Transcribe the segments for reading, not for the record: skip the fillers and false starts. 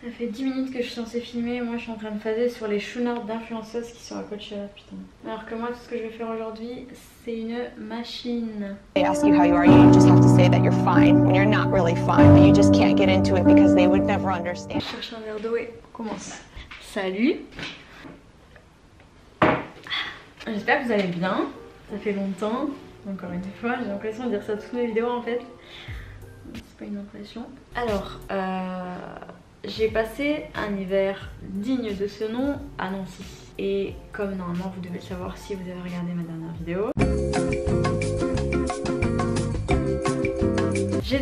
Ça fait 10 minutes que je suis censée filmer, moi je suis en train de phaser sur les chouinards d'influenceuses qui sont à Coachella, putain. Alors que moi tout ce que je vais faire aujourd'hui, c'est une machine. They ask you how you are, you just have to say that you're fine when you're not really fine, but you just can't get into it because they would never understand. Je cherche un verre d'eau et on commence. Salut. J'espère que vous allez bien, ça fait longtemps, encore une fois, j'ai l'impression de dire ça toutes mes vidéos en fait. C'est pas une impression. Alors, j'ai passé un hiver digne de ce nom à Nancy. Et comme normalement vous devez le savoir si vous avez regardé ma dernière vidéo, j'ai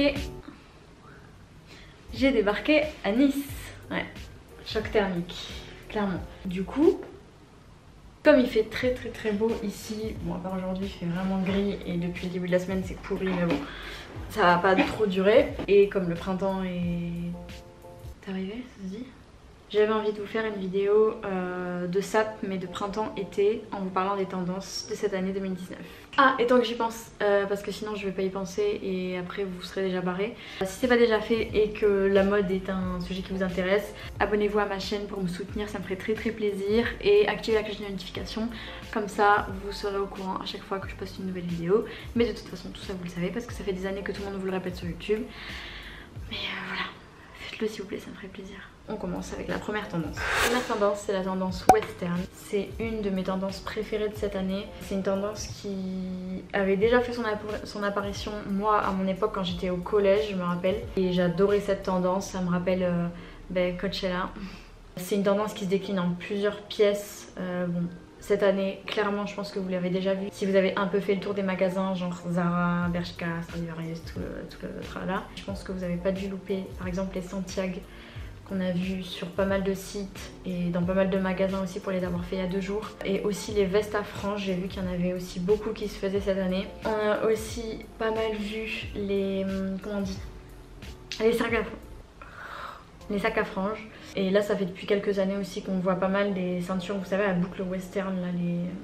débarqué à Nice. Ouais, choc thermique, clairement. Du coup, comme il fait très beau ici, bon à part aujourd'hui il fait vraiment gris et depuis le début de la semaine c'est pourri mais bon, ça va pas trop durer. Et comme le printemps est arrivé, ça se dit, j'avais envie de vous faire une vidéo de sap mais de printemps-été en vous parlant des tendances de cette année 2019. Ah, et tant que j'y pense, parce que sinon je vais pas y penser et après vous serez déjà barré. Si c'est pas déjà fait et que la mode est un sujet qui vous intéresse, abonnez-vous à ma chaîne pour me soutenir, ça me ferait très plaisir. Et activez la cloche de notification, comme ça vous serez au courant à chaque fois que je poste une nouvelle vidéo. Mais de toute façon tout ça vous le savez parce que ça fait des années que tout le monde vous le répète sur YouTube. Mais voilà, faites-le s'il vous plaît, ça me ferait plaisir. On commence avec la première tendance. La première tendance, c'est la tendance western. C'est une de mes tendances préférées de cette année. C'est une tendance qui avait déjà fait son apparition, moi, à mon époque, quand j'étais au collège, je me rappelle. Et j'adorais cette tendance, ça me rappelle Coachella. C'est une tendance qui se décline en plusieurs pièces. Bon, cette année, clairement, je pense que vous l'avez déjà vu. Si vous avez un peu fait le tour des magasins, genre Zara, Bershka, Stradivarius, tout le tralala, je pense que vous n'avez pas dû louper, par exemple, les Santiago qu'on a vu sur pas mal de sites et dans pas mal de magasins aussi pour les avoir fait il y a 2 jours. Et aussi les vestes à franges, j'ai vu qu'il y en avait aussi beaucoup qui se faisaient cette année. On a aussi pas mal vu les... comment on dit, les sacs à franges. Et là ça fait depuis quelques années aussi qu'on voit pas mal des ceintures, vous savez, à boucle western là,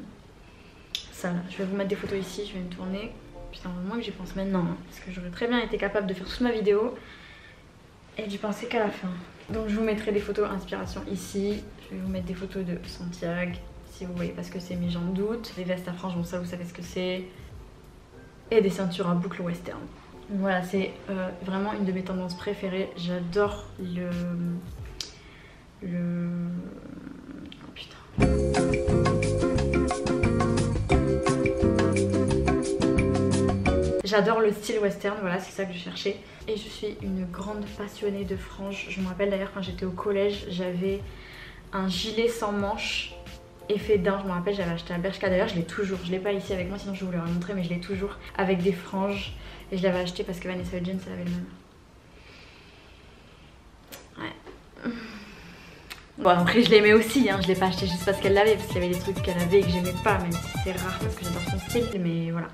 ça là. Je vais vous mettre des photos ici, je vais me tourner. Putain, au moins que j'y pense maintenant, hein, parce que j'aurais très bien été capable de faire toute ma vidéo et d'y penser qu'à la fin. Donc je vous mettrai des photos inspiration ici. Je vais vous mettre des photos de Santiago si vous voyez pas ce que c'est, mais j'en doute. Des vestes à franges, bon ça vous savez ce que c'est. Et des ceintures à boucle western. Donc voilà, c'est vraiment une de mes tendances préférées. J'adore oh putain. J'adore le style western, voilà, c'est ça que je cherchais. Et je suis une grande passionnée de franges. Je me rappelle d'ailleurs quand j'étais au collège, j'avais un gilet sans manches effet daim. Je me rappelle, j'avais acheté à Bershka, d'ailleurs je l'ai toujours. Je l'ai pas ici avec moi, sinon je vous l'aurais montré, mais je l'ai toujours avec des franges. Et je l'avais acheté parce que Vanessa Hudgens elle avait le même. Ouais. Bon après je l'aimais aussi, hein. Je l'ai pas acheté juste parce qu'elle l'avait, parce qu'il y avait des trucs qu'elle avait et que j'aimais pas, même si c'est rare parce que j'adore son style, mais voilà.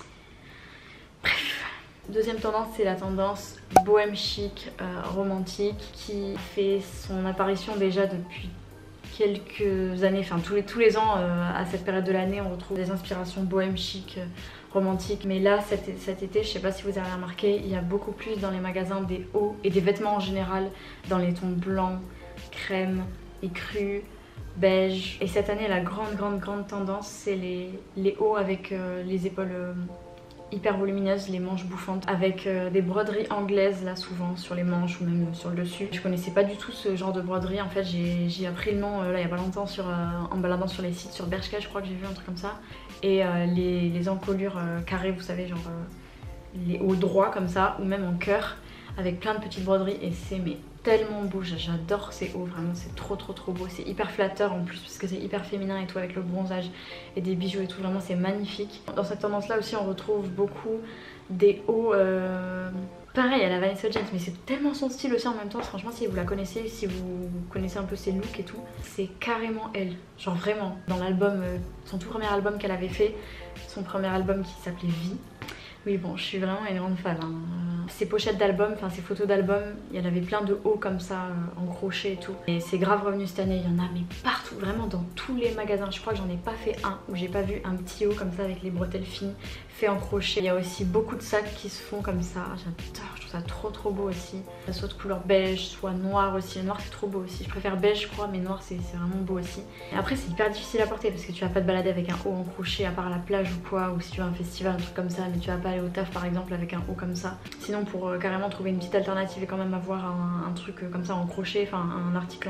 Deuxième tendance, c'est la tendance bohème chic, romantique, qui fait son apparition déjà depuis quelques années, enfin tous les ans à cette période de l'année on retrouve des inspirations bohème chic, romantiques. Mais là cet été, je sais pas si vous avez remarqué, il y a beaucoup plus dans les magasins des hauts et des vêtements en général dans les tons blancs, crème, écru, beige. Et cette année la grande tendance c'est les hauts avec les épaules hyper volumineuses, les manches bouffantes, avec des broderies anglaises là souvent sur les manches ou même sur le dessus. Je connaissais pas du tout ce genre de broderie, en fait j'ai appris le nom là il y a pas longtemps en baladant sur les sites, sur Bershka je crois que j'ai vu un truc comme ça. Et les encolures carrées, vous savez, genre les hauts droits comme ça, ou même en cœur avec plein de petites broderies, et c'est mais tellement beau, j'adore ces hauts, vraiment c'est trop beau, c'est hyper flatteur en plus parce que c'est hyper féminin et tout avec le bronzage et des bijoux et tout, vraiment c'est magnifique. Dans cette tendance là aussi on retrouve beaucoup des hauts pareil à la Vanessa Hudgens, mais c'est tellement son style aussi en même temps. Franchement si vous la connaissez, si vous connaissez un peu ses looks et tout, c'est carrément elle, genre vraiment. Dans l'album, son tout premier album qu'elle avait fait, son premier album qui s'appelait Vie. Oui bon, je suis vraiment une grande fan, hein. ses pochettes d'albums, enfin ses photos d'albums, il y en avait plein de hauts comme ça, en crochet et tout. Et c'est grave revenu cette année, il y en a mais partout, vraiment dans tous les magasins. Je crois que j'en ai pas fait un où j'ai pas vu un petit haut comme ça avec les bretelles fines fait en crochet. Il y a aussi beaucoup de sacs qui se font comme ça, j'adore, je trouve ça trop beau aussi. Soit de couleur beige, soit noir aussi. Le noir c'est trop beau aussi, je préfère beige je crois, mais noir c'est vraiment beau aussi. Et après c'est hyper difficile à porter parce que tu vas pas te balader avec un haut en crochet à part la plage ou quoi, ou si tu vas à un festival, un truc comme ça, mais tu vas pas aller au taf par exemple avec un haut comme ça. Sinon pour carrément trouver une petite alternative et quand même avoir un truc comme ça en crochet, enfin un article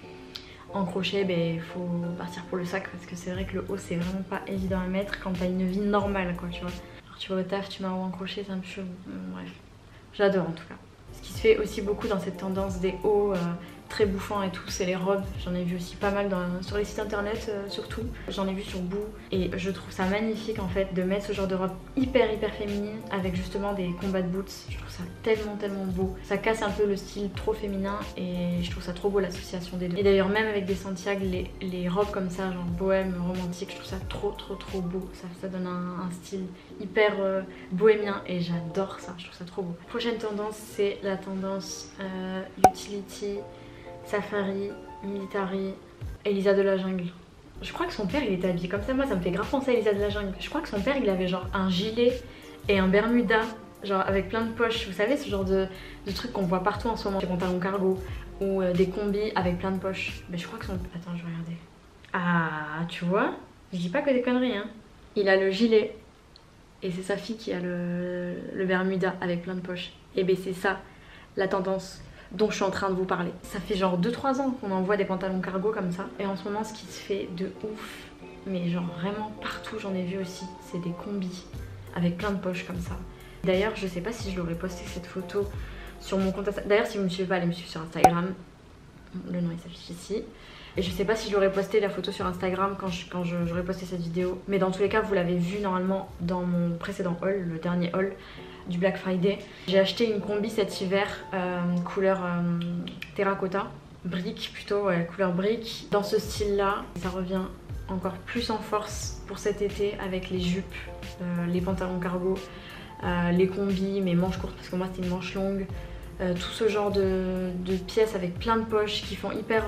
en crochet, il faut partir pour le sac parce que c'est vrai que le haut c'est vraiment pas évident à mettre quand t'as une vie normale quoi, tu vois. Alors tu vas au taf, tu mets un haut en crochet, c'est un peu chaud, bref. J'adore en tout cas. Ce qui se fait aussi beaucoup dans cette tendance des hauts très bouffants et tout, c'est les robes. J'en ai vu aussi pas mal sur les sites internet surtout. J'en ai vu sur Boo et je trouve ça magnifique en fait de mettre ce genre de robe hyper féminine avec justement des combats de boots. Je trouve ça tellement beau. Ça casse un peu le style trop féminin et je trouve ça trop beau l'association des deux. Et d'ailleurs même avec des Santiago, les robes comme ça genre bohème, romantique, je trouve ça trop beau. Ça donne un style hyper bohémien et j'adore ça, je trouve ça trop beau. Prochaine tendance c'est la tendance utility, safari, military, Elisa de la jungle. Je crois que son père il était habillé comme ça, moi ça me fait grave penser à Elisa de la jungle. Je crois que son père il avait genre un gilet et un bermuda, genre avec plein de poches. Vous savez ce genre de trucs qu'on voit partout en ce moment, des pantalons cargo ou des combis avec plein de poches. Mais je crois que son... Attends je vais regarder. Ah tu vois, je dis pas que des conneries hein. Il a le gilet et c'est sa fille qui a le bermuda avec plein de poches. Et c'est ça la tendance dont je suis en train de vous parler. Ça fait genre 2-3 ans qu'on envoie des pantalons cargo comme ça. Et en ce moment, ce qui se fait de ouf, mais genre vraiment partout, j'en ai vu aussi, c'est des combis avec plein de poches comme ça. D'ailleurs, je sais pas si je l'aurais posté cette photo sur mon compte Instagram. D'ailleurs, si vous me suivez pas, allez me suivre sur Instagram. Le nom il s'affiche ici. Et je sais pas si je l'aurais posté la photo sur Instagram quand j'aurais posté cette vidéo. Mais dans tous les cas, vous l'avez vu normalement dans mon précédent haul, le dernier haul du Black Friday. J'ai acheté une combi cet hiver couleur terracotta, brique plutôt, ouais, couleur brique. Dans ce style là, ça revient encore plus en force pour cet été avec les jupes, les pantalons cargo, les combis, mes manches courtes parce que moi c'était une manche longue. Tout ce genre de pièces avec plein de poches qui font hyper...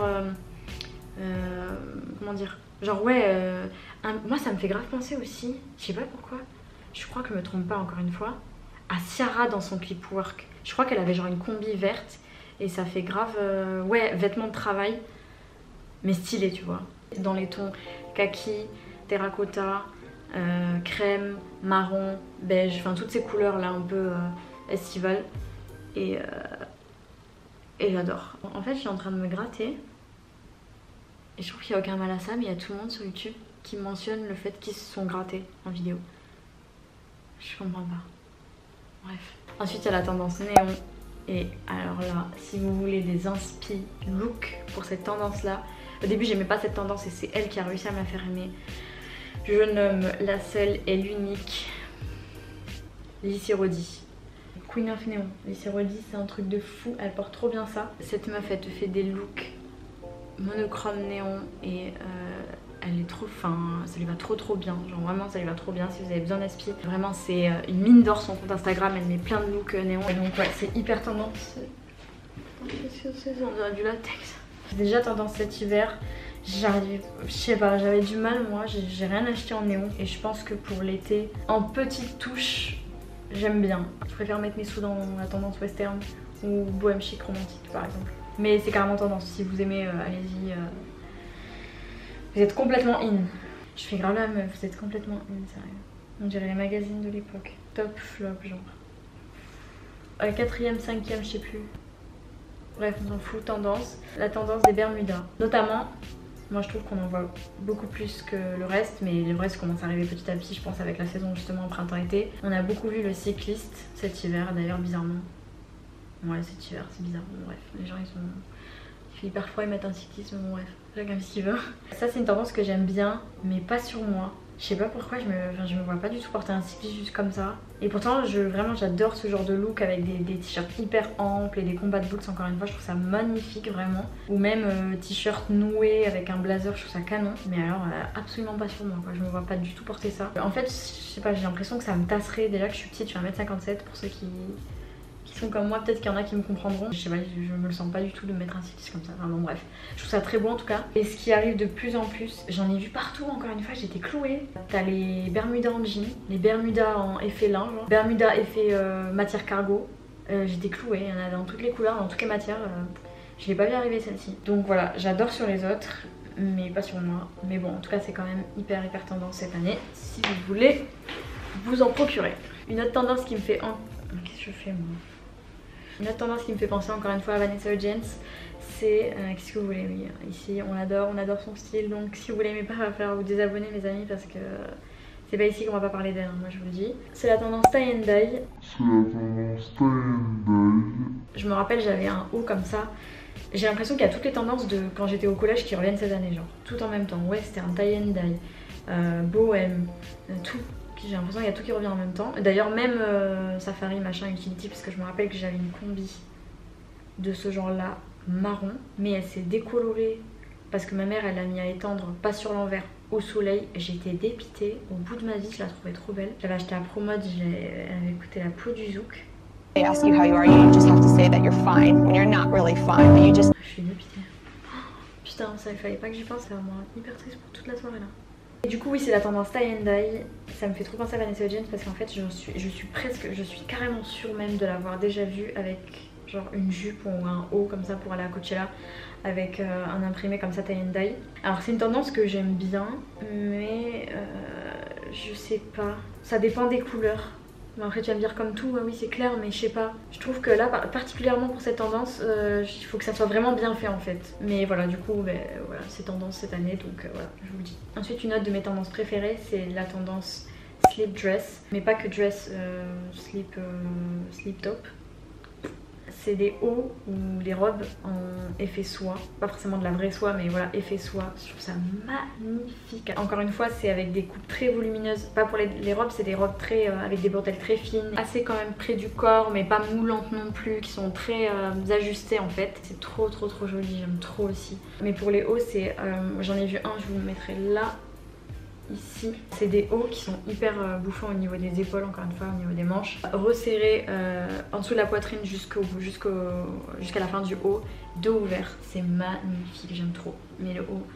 comment dire, genre ouais, moi ça me fait grave penser aussi, je sais pas pourquoi, je crois que je me trompe pas encore une fois, à Ciara dans son clip Work. Je crois qu'elle avait genre une combi verte et ça fait grave, ouais, vêtements de travail, mais stylé tu vois. Dans les tons kaki, terracotta, crème, marron, beige, enfin toutes ces couleurs là un peu estivales et j'adore. En fait je suis en train de me gratter. Et je trouve qu'il n'y a aucun mal à ça, mais il y a tout le monde sur YouTube qui mentionne le fait qu'ils se sont grattés en vidéo. Je comprends pas. Bref. Ensuite, il y a la tendance néon. Et alors là, si vous voulez des inspi look pour cette tendance-là, au début, j'aimais pas cette tendance et c'est elle qui a réussi à me la faire aimer. Je nomme la seule et l'unique Lissy Roddy. Queen of Néon. Lissy Roddy, c'est un truc de fou. Elle porte trop bien ça. Cette meuf, elle te fait des looks monochrome néon et elle est trop, enfin ça lui va trop bien, genre vraiment ça lui va trop bien. Si vous avez besoin d'inspi, vraiment c'est une mine d'or son compte Instagram, elle met plein de looks néon et donc ouais c'est hyper tendance. Qu'est-ce que c'est, on dirait du latex. J'ai déjà tendance cet hiver, je sais pas, j'avais du mal moi, j'ai rien acheté en néon et je pense que pour l'été en petite touche j'aime bien. Je préfère mettre mes sous dans la tendance western ou bohème chic romantique par exemple. Mais c'est carrément tendance, si vous aimez, allez-y. Vous êtes complètement in. Je fais grave la meuf, vous êtes complètement in, sérieux. On dirait les magazines de l'époque. Top flop, genre. 4ème, 5ème, je sais plus. Bref, on s'en fout, tendance. La tendance des bermudas. Notamment, moi je trouve qu'on en voit beaucoup plus que le reste, mais le reste commence à arriver petit à petit, je pense, avec la saison justement printemps-été. On a beaucoup vu le cycliste cet hiver, d'ailleurs, bizarrement. Ouais, cet hiver, c'est bizarre. Bon, bref, les gens ils sont. Il fait hyper froid, ils mettent un cyclisme, bon, bref, chacun ce qu'il veut. Ça, c'est une tendance que j'aime bien, mais pas sur moi. Je sais pas pourquoi, je me vois pas du tout porter un cycliste juste comme ça. Et pourtant, vraiment, j'adore ce genre de look avec des t-shirts hyper amples et des combats de boots, encore une fois, je trouve ça magnifique, vraiment. Ou même t-shirt noué avec un blazer, je trouve ça canon. Mais alors, absolument pas sur moi, quoi. Je me vois pas du tout porter ça. En fait, je sais pas, j'ai l'impression que ça me tasserait. Déjà que je suis petite, je suis 1m57 pour ceux qui qui sont comme moi, peut-être qu'il y en a qui me comprendront. Je sais pas, je me le sens pas du tout de mettre un styliste comme ça. Enfin bon bref, je trouve ça très beau en tout cas. Et ce qui arrive de plus en plus, j'en ai vu partout encore une fois, j'étais clouée. T'as les Bermudas en jean, les Bermudas en effet linge, Bermudas effet matière cargo. J'étais clouée, il y en a dans toutes les couleurs, dans toutes les matières. Je l'ai pas vu arriver celle-ci. Donc voilà, j'adore sur les autres, mais pas sur moi. Mais bon, en tout cas c'est quand même hyper tendance cette année. Si vous voulez vous en procurer. Une autre tendance qui me fait... Qu'est-ce que je fais moi? Une autre tendance qui me fait penser encore une fois à Vanessa Hudgens, c'est... qu'est-ce que vous voulez? Oui, ici on adore son style. Donc si vous l'aimez pas, il va falloir vous désabonner mes amis parce que... c'est pas ici qu'on va pas parler d'elle, hein, moi je vous le dis. C'est la tendance tie and dye. Je me rappelle, j'avais un haut comme ça. J'ai l'impression qu'il y a toutes les tendances de quand j'étais au collège qui reviennent cette année, genre tout en même temps. Western, tie and dye, bohème, tout. J'ai l'impression qu'il y a tout qui revient en même temps. D'ailleurs même safari, machin, utility, parce que je me rappelle que j'avais une combi de ce genre là, marron. Mais elle s'est décolorée parce que ma mère elle l'a mis à étendre, pas sur l'envers, au soleil. J'étais dépitée, au bout de ma vie, je la trouvais trop belle. J'avais acheté à Promode, elle avait coûté la peau du zouk. They ask you how you are, you just have to say that you're fine when you're not really fine, but you just... Je suis dépitée. Oh, putain, ça il fallait pas que j'y pense, ça va me rendre hyper triste pour toute la soirée là. Et du coup oui, c'est la tendance tie and dye. Ça me fait trop penser à Vanessa Hudgens parce qu'en fait je suis carrément sûre même de l'avoir déjà vue avec genre une jupe ou un haut comme ça pour aller à Coachella avec un imprimé comme ça tie and dye. Alors c'est une tendance que j'aime bien, mais je sais pas, ça dépend des couleurs. Après tu vas me dire comme tout, oui c'est clair, mais je sais pas. Je trouve que là, particulièrement pour cette tendance, il faut que ça soit vraiment bien fait en fait. Mais voilà, du coup, voilà, c'est tendance cette année, donc voilà, je vous le dis. Ensuite, une autre de mes tendances préférées, c'est la tendance slip dress. Mais pas que dress, slip top. C'est des hauts ou des robes en effet soie, pas forcément de la vraie soie mais voilà, effet soie. Je trouve ça magnifique. Encore une fois, c'est avec des coupes très volumineuses, pas pour les robes, c'est des robes très avec des bretelles très fines, assez quand même près du corps mais pas moulantes non plus, qui sont très ajustées en fait. C'est trop joli, j'aime trop aussi. Mais pour les hauts, c'est j'en ai vu un, je vous le mettrai là. Ici, c'est des hauts qui sont hyper bouffants au niveau des épaules, encore une fois, au niveau des manches. Resserrés en dessous de la poitrine jusqu'à la fin du haut. Dos ouvert, c'est magnifique, j'aime trop. Mais le haut...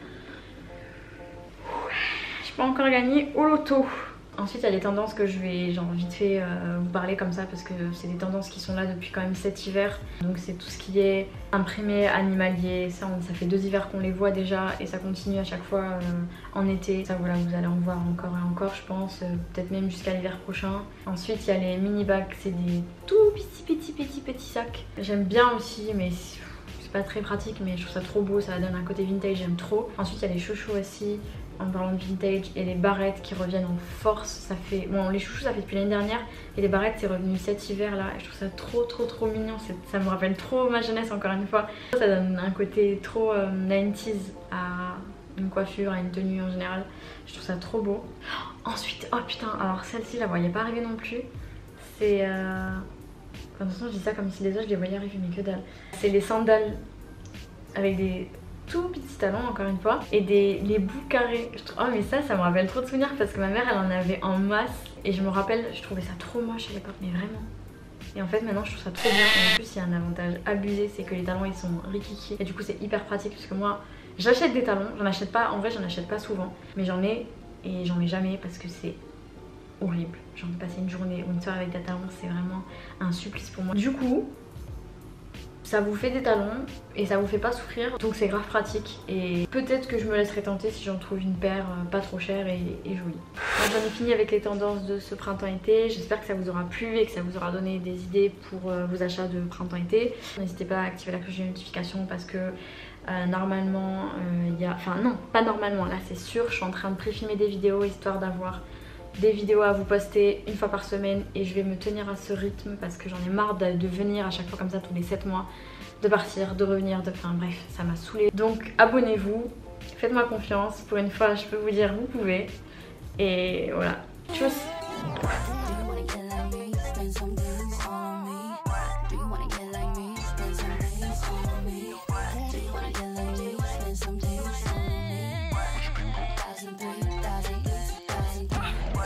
j'ai pas encore gagné au loto. Ensuite, il y a les tendances que je vais genre vite fait vous parler comme ça parce que c'est des tendances qui sont là depuis quand même cet hiver. Donc c'est tout ce qui est imprimé, animalier, ça fait 2 hivers qu'on les voit déjà et ça continue à chaque fois en été. Ça voilà, vous allez en voir encore et encore je pense, peut-être même jusqu'à l'hiver prochain. Ensuite, il y a les mini bags, c'est des tout petits sacs. J'aime bien aussi mais c'est pas très pratique mais je trouve ça trop beau, ça donne un côté vintage, j'aime trop. Ensuite, il y a les chouchous aussi. En parlant de vintage et les barrettes qui reviennent en force, ça fait... Bon, les chouchous ça fait depuis l'année dernière et les barrettes c'est revenu cet hiver là et je trouve ça trop mignon, ça me rappelle trop ma jeunesse encore une fois. Ça donne un côté trop 90s à une coiffure, à une tenue en général, je trouve ça trop beau. Ensuite, oh putain, alors celle-ci je la voyais pas arriver non plus, c'est... Enfin, de toute façon je dis ça comme si les autres je les voyais arriver mais que dalle. C'est les sandales avec des... tout petits talons encore une fois et les bouts carrés. Oh mais ça me rappelle trop de souvenirs parce que ma mère elle en avait en masse et je me rappelle, je trouvais ça trop moche à l'époque mais vraiment. Et en fait maintenant je trouve ça trop bien et en plus il y a un avantage abusé, c'est que les talons ils sont rikiki et du coup c'est hyper pratique parce que moi j'achète des talons, j'en achète pas, en vrai j'en achète pas souvent mais j'en ai et j'en mets jamais parce que c'est horrible. Genre de passer une journée ou une soirée avec des talons c'est vraiment un supplice pour moi. Du coup ça vous fait des talons et ça vous fait pas souffrir, donc c'est grave pratique et peut-être que je me laisserai tenter si j'en trouve une paire pas trop chère et jolie. J'en ai fini avec les tendances de ce printemps-été, j'espère que ça vous aura plu et que ça vous aura donné des idées pour vos achats de printemps-été. N'hésitez pas à activer la cloche de notification parce que normalement il y a... Enfin non, pas normalement, là c'est sûr, je suis en train de pré-filmer des vidéos histoire d'avoir des vidéos à vous poster une fois par semaine et je vais me tenir à ce rythme parce que j'en ai marre de venir à chaque fois comme ça tous les 7 mois, de partir, de revenir, enfin bref, ça m'a saoulée. Donc abonnez-vous, faites-moi confiance, pour une fois je peux vous dire vous pouvez et voilà. Tchuss.